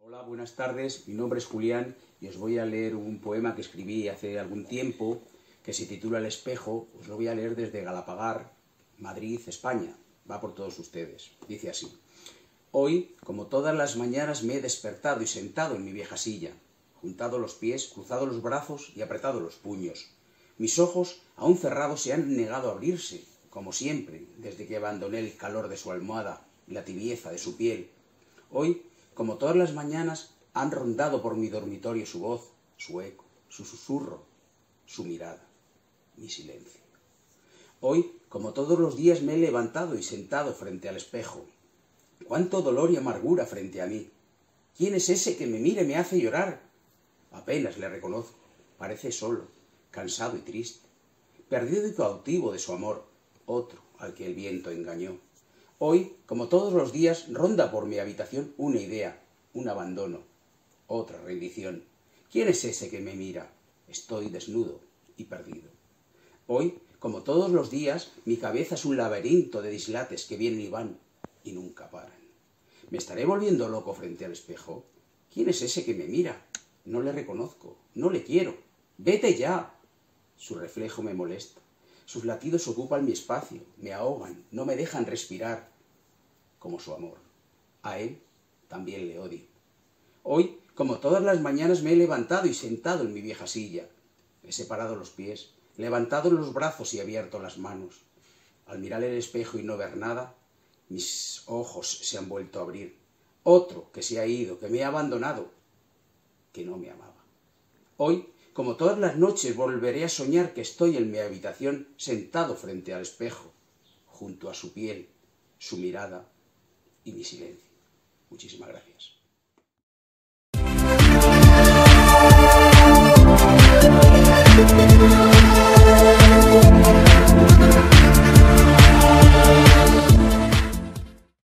Hola, buenas tardes. Mi nombre es Julián y os voy a leer un poema que escribí hace algún tiempo que se titula El espejo. Os lo voy a leer desde Galapagar, Madrid, España. Va por todos ustedes. Dice así. Hoy, como todas las mañanas, me he despertado y sentado en mi vieja silla, juntado los pies, cruzado los brazos y apretado los puños. Mis ojos, aún cerrados, se han negado a abrirse, como siempre, desde que abandoné el calor de su almohada y la tibieza de su piel. Hoy, como todas las mañanas, han rondado por mi dormitorio su voz, su eco, su susurro, su mirada, mi silencio. Hoy, como todos los días, me he levantado y sentado frente al espejo. ¡Cuánto dolor y amargura frente a mí! ¿Quién es ese que me mira y me hace llorar? Apenas le reconozco. Parece solo, cansado y triste, perdido y cautivo de su amor, otro al que el viento engañó. Hoy, como todos los días, ronda por mi habitación una idea, un abandono, otra rendición. ¿Quién es ese que me mira? Estoy desnudo y perdido. Hoy, como todos los días, mi cabeza es un laberinto de dislates que vienen y van y nunca paran. ¿Me estaré volviendo loco frente al espejo? ¿Quién es ese que me mira? No le reconozco, no le quiero. ¡Vete ya! Su reflejo me molesta. Sus latidos ocupan mi espacio, me ahogan, no me dejan respirar. Como su amor. A él también le odio. Hoy, como todas las mañanas, me he levantado y sentado en mi vieja silla. He separado los pies, levantado los brazos y abierto las manos. Al mirar el espejo y no ver nada, mis ojos se han vuelto a abrir. Otro que se ha ido, que me ha abandonado, que no me amaba. Hoy, como todas las noches, volveré a soñar que estoy en mi habitación sentado frente al espejo, junto a su piel, su mirada y mi silencio. Muchísimas gracias.